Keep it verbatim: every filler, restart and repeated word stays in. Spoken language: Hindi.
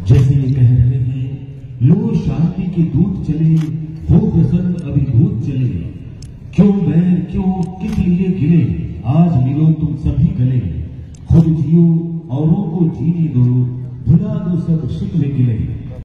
जैसे ये कह रहे हैं, लो शांति के दूत चले, हो प्रसन्न अभिभूत चले, क्यों बैर क्यों किस लिए गिले, आज मिलो तुम सभी गले, खुद जियो औरों को जीने दो, भुला दो सब शिकवे गिले।